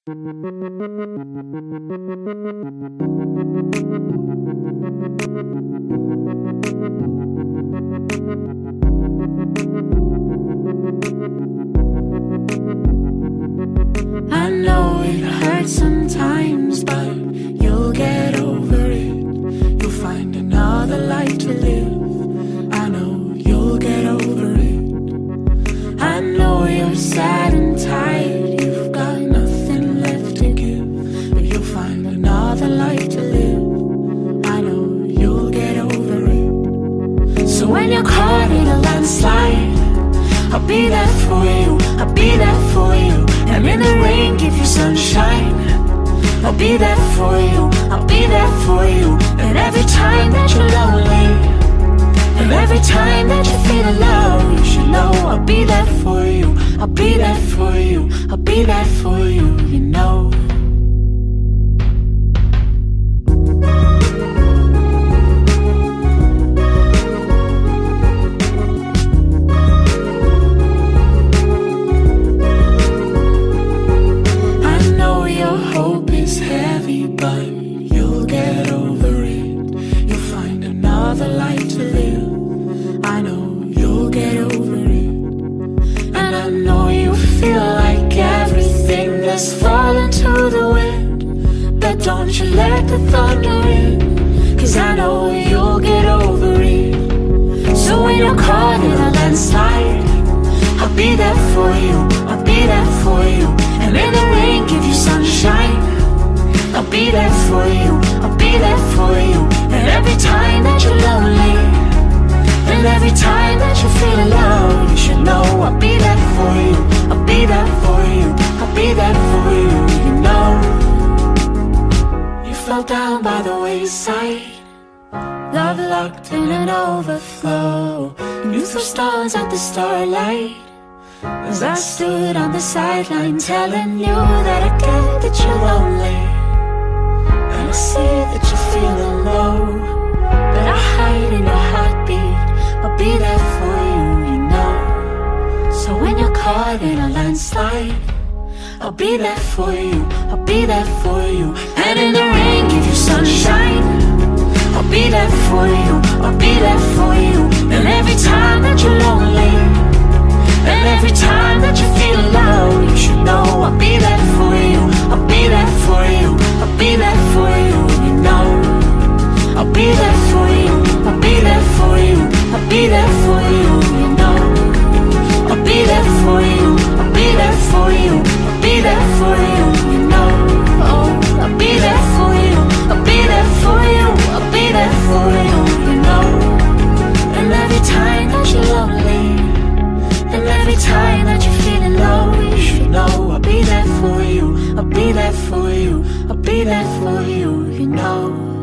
I know it hurts sometimes, but you'll get over it. You'll find another life to live. I know you'll get over it. I know you're sad and tired, you've got nothing left to give, but you'll find another life to live. I know you'll get over it. So when you're caught in a landslide, I'll be there for you, I'll be there for you. And in the rain, give you sunshine. I'll be there for you, I'll be there for you. And every time that you're lonely, and every time that you feel alone, you should know I'll be there for you, I'll be there for you, I'll be there for you, you know. Hope is heavy, but you'll get over it. You'll find another life to live. I know you'll get over it. And I know you feel like everything has fallen to the wind, but don't you let the thunder in, 'cause I know you'll get over it. So when you're caught in a landslide, I'll be there for you, I'll be there for you. And in the rain, give you sunshine. I'll be there for you, I'll be there for you. And every time that you're lonely, and every time that you feel alone, you should know I'll be there for you, I'll be there for you, I'll be there for you, you know. You fell down by the wayside, love locked in an overflow. You threw stars at the starlight, as I stood on the sideline telling you that I get that you're lonely, and I see that you're feeling low, but I hide in your heartbeat. I'll be there for you, you know. So when you're caught in a landslide, I'll be there for you, I'll be there for you. And in the rain, give you sunshine. I'll be there for you, I'll be there for you. And every time that you're lonely, and every time that you feel alone, you should know I'll be there for you, I'll be there for you, I'll be there for you, you know. I'll be there for you, I'll be there for you, I'll be there for you, you know. I'll be there for you, I'll be there for you, I'll be there for you, you know. Oh, I'll be there for you, I'll be there for you, I'll be there for you, you know. And every time that you're lonely, and every time that you're feeling low, you should know I'll be there for you, I'll be there for you, I'll be there for you, you know.